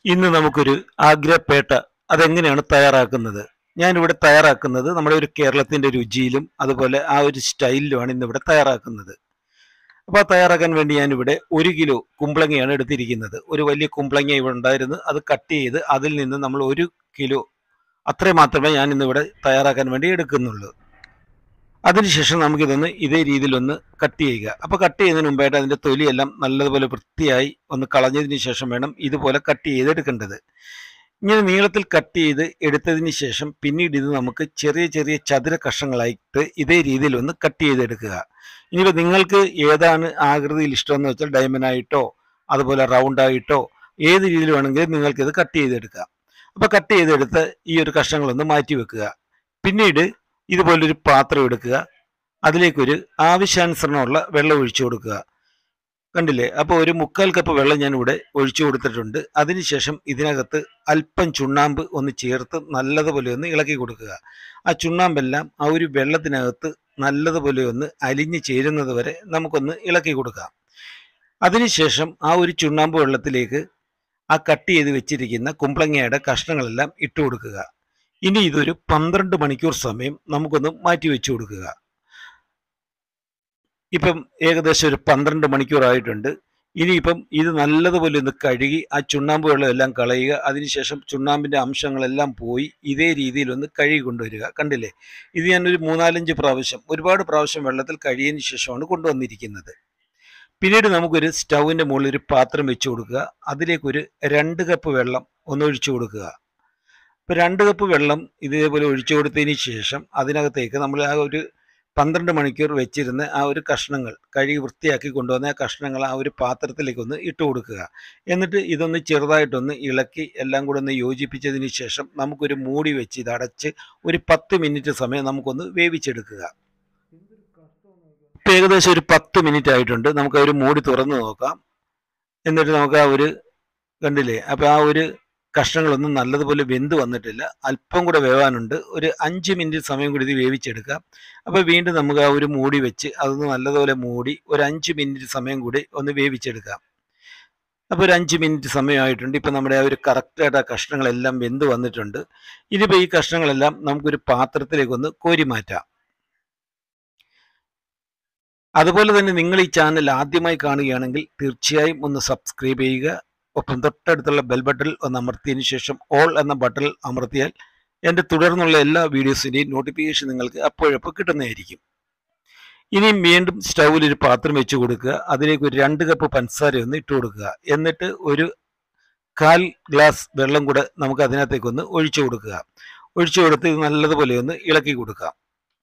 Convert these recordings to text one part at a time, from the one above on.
ഇന്ന് നമുക്കൊരു ആഗ്രപ്പേട്ട അതെങ്ങനെയാണ് തയ്യാറാക്കുന്നത്. ഞാനിവിടെ തയ്യാറാക്കുന്നത് നമ്മുടെ ഒരു കേരളത്തിൻ്റെ രുചിയിലും അതുപോലെ ആ ഒരു സ്റ്റൈലിലുമാണ് ഇന്നിവിടെ തയ്യാറാക്കുന്നത്. അപ്പോൾ ആ തയ്യാറാക്കാൻ വേണ്ടി ഞാനിവിടെ 1 കിലോ കുമ്പളങ്ങയാണ് എടുത്തിരിക്കുന്നത്. ഒരു വലിയ കുമ്പളങ്ങ ഇവിടെ ഉണ്ടായിരുന്നു, അത് കട്ട് ചെയ്ത് അതിൽ നിന്ന് നമ്മൾ 1 കിലോ അത്രയും മാത്രമേ ഞാൻ ഇന്നിവിടെ തയ്യാറാക്കാൻ വേണ്ടി എടുക്കുന്നുള്ളൂ. അതിനുശേഷം നമുക്കിതൊന്ന് ഇതേ രീതിയിലൊന്ന് കട്ട് ചെയ്യുക. അപ്പോൾ കട്ട് ചെയ്യുന്നതിന് മുമ്പായിട്ട് അതിൻ്റെ തൊലിയെല്ലാം നല്ലതുപോലെ വൃത്തിയായി ഒന്ന് കളഞ്ഞതിന് ശേഷം വേണം ഇതുപോലെ കട്ട് ചെയ്തെടുക്കേണ്ടത്. ഇങ്ങനെ നീളത്തിൽ കട്ട് ചെയ്ത് എടുത്തതിന് ശേഷം പിന്നീട് ഇത് നമുക്ക് ചെറിയ ചെറിയ ചതുര കഷ്ണങ്ങളായിട്ട് ഇതേ രീതിയിൽ ഒന്ന് കട്ട് ചെയ്തെടുക്കുക. ഇനിയിപ്പോൾ നിങ്ങൾക്ക് ഏതാണ് ആകൃതിയിൽ ഇഷ്ടമെന്ന് വെച്ചാൽ ഡയമണ്ടായിട്ടോ അതുപോലെ റൗണ്ടായിട്ടോ ഏത് രീതിയിൽ വേണമെങ്കിലും നിങ്ങൾക്കിത് കട്ട് ചെയ്തെടുക്കാം. അപ്പോൾ കട്ട് ചെയ്തെടുത്ത് ഈ ഒരു കഷ്ണങ്ങളൊന്ന് മാറ്റി വെക്കുക. പിന്നീട് ഇതുപോലൊരു പാത്രം എടുക്കുക, അതിലേക്കൊരു ആവശ്യാനുസരണമുള്ള വെള്ളം ഒഴിച്ചു കൊടുക്കുക. കണ്ടില്ലേ? അപ്പോൾ ഒരു 1/4 കപ്പ് വെള്ളം ഞാനിവിടെ ഒഴിച്ചു കൊടുത്തിട്ടുണ്ട്. അതിനുശേഷം ഇതിനകത്ത് അല്പം ചുണ്ണാമ്പ് ഒന്ന് ചേർത്ത് നല്ലതുപോലെ ഒന്ന് ഇളക്കി കൊടുക്കുക. ആ ചുണ്ണാമ്പെല്ലാം ആ ഒരു വെള്ളത്തിനകത്ത് നല്ലതുപോലെ ഒന്ന് അലിഞ്ഞ് ചേരുന്നത് വരെ നമുക്കൊന്ന് ഇളക്കി കൊടുക്കാം. അതിനുശേഷം ആ ഒരു ചുണ്ണാമ്പ് വെള്ളത്തിലേക്ക് ആ കട്ട് ചെയ്ത് വെച്ചിരിക്കുന്ന കുമ്പളങ്ങയുടെ കഷ്ണങ്ങളെല്ലാം ഇട്ട് കൊടുക്കുക. ഇനി ഇതൊരു 12 മണിക്കൂർ സമയം നമുക്കൊന്ന് മാറ്റി വെച്ചു കൊടുക്കുക. ഇപ്പം ഏകദേശം ഒരു 12 മണിക്കൂറായിട്ടുണ്ട്. ഇനിയിപ്പം ഇത് നല്ലതുപോലെ ഒന്ന് കഴുകി ആ ചുണ്ണാമ്പ് വെള്ളം എല്ലാം കളയുക. അതിനുശേഷം ചുണ്ണാമ്പിൻ്റെ അംശങ്ങളെല്ലാം പോയി ഇതേ രീതിയിലൊന്ന് കഴുകി കൊണ്ടുവരിക. കണ്ടില്ലേ? ഇത് ഞാനൊരു 3-4 പ്രാവശ്യം, ഒരുപാട് പ്രാവശ്യം വെള്ളത്തിൽ കഴുകിയതിന് ശേഷമാണ് കൊണ്ടുവന്നിരിക്കുന്നത്. പിന്നീട് നമുക്കൊരു സ്റ്റൗവിൻ്റെ മുകളിൽ ഒരു പാത്രം വെച്ച് കൊടുക്കുക. അതിലേക്കൊരു 2 കപ്പ് വെള്ളം ഒന്ന് ഒഴിച്ചു കൊടുക്കുക. ഇപ്പോൾ 2 കപ്പ് വെള്ളം ഇതേപോലെ ഒഴിച്ചു കൊടുത്തതിന് ശേഷം അതിനകത്തേക്ക് നമ്മൾ ആ ഒരു 12 മണിക്കൂർ വെച്ചിരുന്ന ആ ഒരു കഷ്ണങ്ങൾ കഴുകി വൃത്തിയാക്കി കൊണ്ടുവന്ന ആ കഷ്ണങ്ങൾ ആ ഒരു പാത്രത്തിലേക്കൊന്ന് ഇട്ട് കൊടുക്കുക. എന്നിട്ട് ഇതൊന്ന് ചെറുതായിട്ടൊന്ന് ഇളക്കി എല്ലാം കൂടെ ഒന്ന് യോജിപ്പിച്ചതിന് ശേഷം നമുക്കൊരു മൂടി വെച്ച് ഇത് അടച്ച് ഒരു 10 മിനിറ്റ് സമയം നമുക്കൊന്ന് വേവിച്ചെടുക്കുക. ഇപ്പം ഏകദേശം ഒരു 10 മിനിറ്റ് ആയിട്ടുണ്ട്. നമുക്ക് ആ ഒരു മൂടി തുറന്ന് നോക്കാം. എന്നിട്ട് നമുക്ക് ആ ഒരു കണ്ടില്ലേ? അപ്പോൾ ആ ഒരു കഷ്ണങ്ങളൊന്നും നല്ലതുപോലെ വെന്ത് വന്നിട്ടില്ല, അല്പം കൂടെ വേവാനുണ്ട്. ഒരു 5 മിനിറ്റ് സമയം കൂടി ഇത് വേവിച്ചെടുക്കാം. അപ്പോൾ വീണ്ടും നമുക്ക് ആ ഒരു മൂടി വെച്ച് അതൊന്ന് നല്ലതുപോലെ മൂടി ഒരു 5 മിനിറ്റ് സമയം കൂടി ഒന്ന് വേവിച്ചെടുക്കാം. അപ്പോൾ ഒരു 5 മിനിറ്റ് സമയമായിട്ടുണ്ട്. ഇപ്പം നമ്മുടെ ആ ഒരു കറക്റ്റായിട്ട് ആ കഷ്ണങ്ങളെല്ലാം വെന്ത് വന്നിട്ടുണ്ട്. ഇനിയിപ്പോൾ ഈ കഷ്ണങ്ങളെല്ലാം നമുക്കൊരു പാത്രത്തിലേക്കൊന്ന് കോരി മാറ്റാം. അതുപോലെ തന്നെ നിങ്ങൾ ഈ ചാനൽ ആദ്യമായി കാണുകയാണെങ്കിൽ തീർച്ചയായും ഒന്ന് സബ്സ്ക്രൈബ് ചെയ്യുക. ഒപ്പം തൊട്ടടുത്തുള്ള ബെൽ ബട്ടൺ ഒന്ന് അമർത്തിയതിന് ശേഷം ഓൾ എന്ന ബട്ടൺ അമർത്തിയാൽ എൻ്റെ തുടർന്നുള്ള എല്ലാ വീഡിയോസിൻ്റെയും നോട്ടിഫിക്കേഷൻ നിങ്ങൾക്ക് അപ്പോഴപ്പോൾ കിട്ടുന്നതായിരിക്കും. ഇനിയും വീണ്ടും സ്റ്റൗവിൽ ഒരു പാത്രം വെച്ച് കൊടുക്കുക. അതിലേക്ക് ഒരു 2 കപ്പ് പഞ്ചസാര ഒന്ന് ഇട്ട് കൊടുക്കുക. എന്നിട്ട് ഒരു 1/4 ഗ്ലാസ് വെള്ളം കൂടെ നമുക്ക് അതിനകത്തേക്കൊന്ന് ഒഴിച്ചു കൊടുക്കുക. ഒഴിച്ചു കൊടുത്ത് ഇത് നല്ലതുപോലെ ഒന്ന് ഇളക്കി കൊടുക്കാം.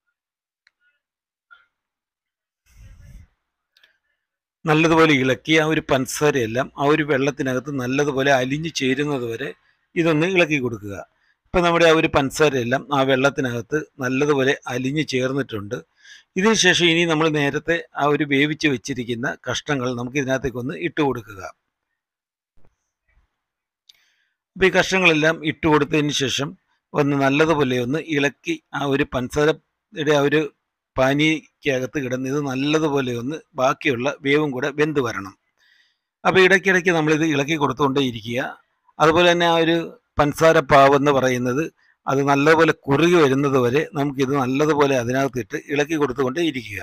നല്ലതുപോലെ ഇളക്കി ആ ഒരു പഞ്ചസാരയെല്ലാം ആ ഒരു വെള്ളത്തിനകത്ത് നല്ലതുപോലെ അലിഞ്ഞു ചേരുന്നത് വരെ ഇതൊന്ന് ഇളക്കി കൊടുക്കുക. ഇപ്പം നമ്മുടെ ആ ഒരു പഞ്ചസാരയെല്ലാം ആ വെള്ളത്തിനകത്ത് നല്ലതുപോലെ അലിഞ്ഞു ചേർന്നിട്ടുണ്ട്. ഇതിനുശേഷം ഇനി നമ്മൾ നേരത്തെ ആ ഒരു വേവിച്ച് വെച്ചിരിക്കുന്ന കഷ്ണങ്ങൾ നമുക്ക് ഇതിനകത്തേക്കൊന്ന് ഇട്ട് കൊടുക്കുക. അപ്പോൾ ഈ കഷ്ണങ്ങളെല്ലാം ഇട്ട് കൊടുത്തതിന് ശേഷം ഒന്ന് നല്ലതുപോലെ ഒന്ന് ഇളക്കി ആ ഒരു പഞ്ചസാരയുടെ ആ ഒരു പാനിക്കകത്ത് കിടന്ന് ഇത് നല്ലതുപോലെ ഒന്ന് ബാക്കിയുള്ള വേവും കൂടെ വെന്ത് വരണം. അപ്പോൾ ഇടയ്ക്കിടയ്ക്ക് നമ്മളിത് ഇളക്കി കൊടുത്തുകൊണ്ടേ ഇരിക്കുക. അതുപോലെ തന്നെ ആ ഒരു പഞ്ചസാര പാവെന്ന് പറയുന്നത് അത് നല്ലതുപോലെ കുറുകി വരുന്നത് വരെ നമുക്കിത് നല്ലതുപോലെ അതിനകത്തിട്ട് ഇളക്കി കൊടുത്തുകൊണ്ടേ ഇരിക്കുക.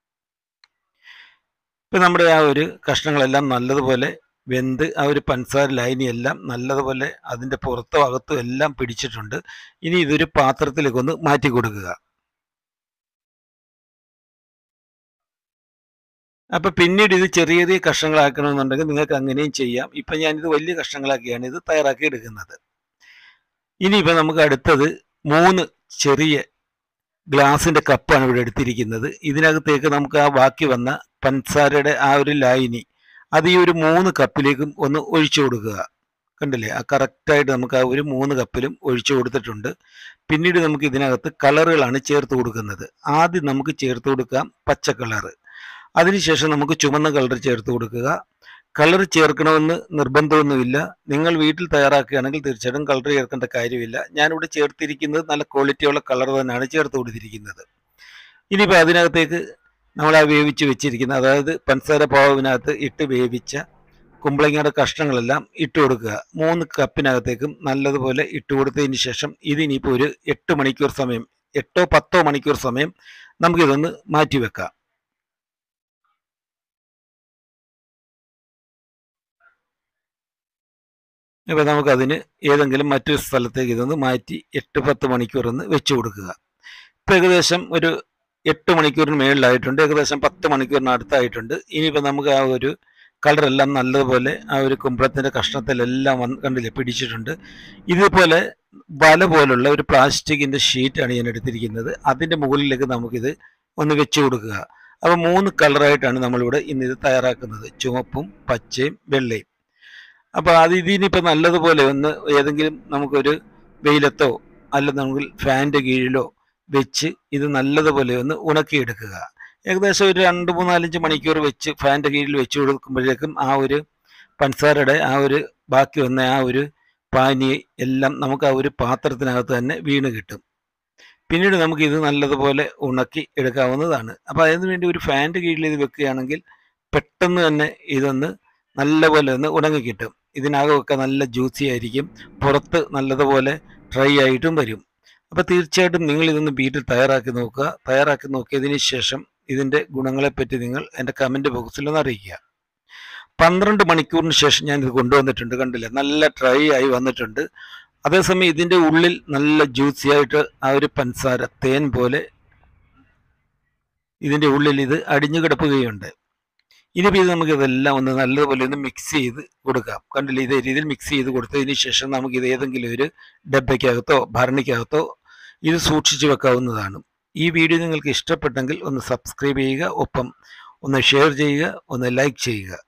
ഇപ്പം നമ്മുടെ ആ ഒരു കഷ്ണങ്ങളെല്ലാം നല്ലതുപോലെ വെന്ത് ആ ഒരു പഞ്ചസാര ലൈനിയെല്ലാം നല്ലതുപോലെ അതിൻ്റെ പുറത്തും അകത്തും എല്ലാം പിടിച്ചിട്ടുണ്ട്. ഇനി ഇതൊരു പാത്രത്തിലേക്കൊന്ന് മാറ്റി കൊടുക്കുക. അപ്പോൾ പിന്നീട് ഇത് ചെറിയ ചെറിയ കഷ്ണങ്ങളാക്കണമെന്നുണ്ടെങ്കിൽ നിങ്ങൾക്ക് അങ്ങനെയും ചെയ്യാം. ഇപ്പം ഞാനിത് വലിയ കഷ്ണങ്ങളാക്കിയാണ് ഇത് തയ്യാറാക്കി എടുക്കുന്നത്. ഇനിയിപ്പോൾ നമുക്ക് അടുത്തത് 3 ചെറിയ ഗ്ലാസിൻ്റെ കപ്പാണ് ഇവിടെ എടുത്തിരിക്കുന്നത്. ഇതിനകത്തേക്ക് നമുക്ക് ആ ബാക്കി വന്ന പഞ്ചസാരയുടെ ആ ഒരു ലായനി അത് ഈ ഒരു 3 കപ്പിലേക്കും ഒന്ന് ഒഴിച്ചു കൊടുക്കുക. കണ്ടില്ലേ? ആ കറക്റ്റായിട്ട് നമുക്ക് ആ ഒരു 3 കപ്പിലും ഒഴിച്ചു കൊടുത്തിട്ടുണ്ട്. പിന്നീട് നമുക്ക് ഇതിനകത്ത് കളറുകളാണ് ചേർത്ത് കൊടുക്കുന്നത്. ആദ്യം നമുക്ക് ചേർത്ത് കൊടുക്കാം പച്ച കളറ്. അതിനുശേഷം നമുക്ക് ചുവന്ന കളർ ചേർത്ത് കൊടുക്കുക. കളർ ചേർക്കണമെന്ന് നിർബന്ധമൊന്നുമില്ല. നിങ്ങൾ വീട്ടിൽ തയ്യാറാക്കുകയാണെങ്കിൽ തീർച്ചയായിട്ടും കളർ ചേർക്കേണ്ട കാര്യമില്ല. ഞാനിവിടെ ചേർത്തിരിക്കുന്നത് നല്ല ക്വാളിറ്റിയുള്ള കളർ തന്നെയാണ് ചേർത്ത് കൊടുത്തിരിക്കുന്നത്. ഇനിയിപ്പോൾ അതിനകത്തേക്ക് നമ്മൾ ആ വേവിച്ച് വെച്ചിരിക്കുന്ന, അതായത് പഞ്ചസാര പാവിനകത്ത് ഇട്ട് വേവിച്ച കുമ്പളങ്ങയുടെ കഷ്ണങ്ങളെല്ലാം ഇട്ട് കൊടുക്കുക. 3 കപ്പിനകത്തേക്കും നല്ലതുപോലെ ഇട്ട് കൊടുത്തതിന് ശേഷം ഇതിനിപ്പോൾ ഒരു 8 മണിക്കൂർ സമയം, 8 10 മണിക്കൂർ സമയം നമുക്കിതൊന്ന് മാറ്റി വെക്കാം. ഇപ്പോൾ നമുക്കതിന് ഏതെങ്കിലും മറ്റൊരു സ്ഥലത്തേക്ക് ഇതൊന്ന് മാറ്റി 8-10 മണിക്കൂർ ഒന്ന് വെച്ച് കൊടുക്കുക. ഇപ്പോൾ ഏകദേശം ഒരു 8 മണിക്കൂറിന് മേളിലായിട്ടുണ്ട്, ഏകദേശം 10 മണിക്കൂറിന് അടുത്തായിട്ടുണ്ട്. ഇനിയിപ്പോൾ നമുക്ക് ആ ഒരു കളറെല്ലാം നല്ലതുപോലെ ആ ഒരു കുമ്പളത്തിൻ്റെ കഷ്ണത്തിലെല്ലാം കണ്ടില്ലേ പിടിച്ചിട്ടുണ്ട്. ഇതുപോലെ വല പോലുള്ള ഒരു പ്ലാസ്റ്റിക്കിൻ്റെ ഷീറ്റാണ് ഞാൻ എടുത്തിരിക്കുന്നത്. അതിൻ്റെ മുകളിലേക്ക് നമുക്കിത് ഒന്ന് വെച്ച് കൊടുക്കുക. അപ്പോൾ 3 കളറായിട്ടാണ് നമ്മളിവിടെ ഇന്നിത് തയ്യാറാക്കുന്നത്, ചുവപ്പും പച്ചയും വെള്ളയും. അപ്പോൾ ഇതിനിപ്പോൾ നല്ലതുപോലെ ഒന്ന് ഏതെങ്കിലും നമുക്കൊരു വെയിലത്തോ അല്ലെന്നുണ്ടെങ്കിൽ ഫാനിൻ്റെ കീഴിലോ വെച്ച് ഇത് നല്ലതുപോലെ ഒന്ന് ഉണക്കിയെടുക്കുക. ഏകദേശം ഒരു 2, 3, 4, 5 മണിക്കൂർ വെച്ച് ഫാനിൻ്റെ കീഴിൽ വെച്ച് കൊടുക്കുമ്പോഴേക്കും ആ ഒരു പഞ്ചസാരയുടെ ആ ഒരു ബാക്കി വന്ന ആ ഒരു പാനി എല്ലാം നമുക്ക് ആ ഒരു പാത്രത്തിനകത്ത് തന്നെ വീണ് കിട്ടും. പിന്നീട് നമുക്കിത് നല്ലതുപോലെ ഉണക്കി എടുക്കാവുന്നതാണ്. അപ്പോൾ അതിന് വേണ്ടി ഒരു ഫാനിൻ്റെ കീഴിൽ ഇത് വെക്കുകയാണെങ്കിൽ പെട്ടെന്ന് തന്നെ ഇതൊന്ന് നല്ലപോലെ ഒന്ന് ഉണങ്ങിക്കിട്ടും. ഇതിനകമൊക്കെ നല്ല ജ്യൂസി ആയിരിക്കും, പുറത്ത് നല്ലതുപോലെ ഡ്രൈ ആയിട്ടും വരും. അപ്പോൾ തീർച്ചയായിട്ടും നിങ്ങൾ ഇതൊന്ന് വീട്ടിൽ തയ്യാറാക്കി നോക്കുക. തയ്യാറാക്കി നോക്കിയതിന് ശേഷം ഇതിൻ്റെ ഗുണങ്ങളെപ്പറ്റി നിങ്ങൾ എൻ്റെ കമൻറ്റ് ബോക്സിലൊന്ന് അറിയിക്കുക. 12 മണിക്കൂറിന് ശേഷം ഞാനിത് കൊണ്ടുവന്നിട്ടുണ്ട്, കണ്ടില്ലേ നല്ല ഡ്രൈ ആയി വന്നിട്ടുണ്ട്. അതേസമയം ഇതിൻ്റെ ഉള്ളിൽ നല്ല ജ്യൂസി ആയിട്ട് ആ ഒരു പഞ്ചസാര തേൻ പോലെ ഇതിൻ്റെ ഉള്ളിൽ ഇത് അടിഞ്ഞു കിടക്കുകയുണ്ട്. ഇനിയിപ്പോൾ ഇത് നമുക്കിതെല്ലാം ഒന്ന് നല്ലതുപോലെ ഒന്ന് മിക്സ് ചെയ്ത് കൊടുക്കാം. കണ്ടില്ലേ, ഇതേ രീതിയിൽ മിക്സ് ചെയ്ത് കൊടുത്തതിന് ശേഷം നമുക്കിത് ഏതെങ്കിലും ഒരു ഡബ്ബയ്ക്കകത്തോ ഭരണിക്കകത്തോ ഇത് സൂക്ഷിച്ച് വെക്കാവുന്നതാണ്. ഈ വീഡിയോ നിങ്ങൾക്ക് ഇഷ്ടപ്പെട്ടെങ്കിൽ ഒന്ന് സബ്സ്ക്രൈബ് ചെയ്യുക, ഒപ്പം ഒന്ന് ഷെയർ ചെയ്യുക, ഒന്ന് ലൈക്ക് ചെയ്യുക.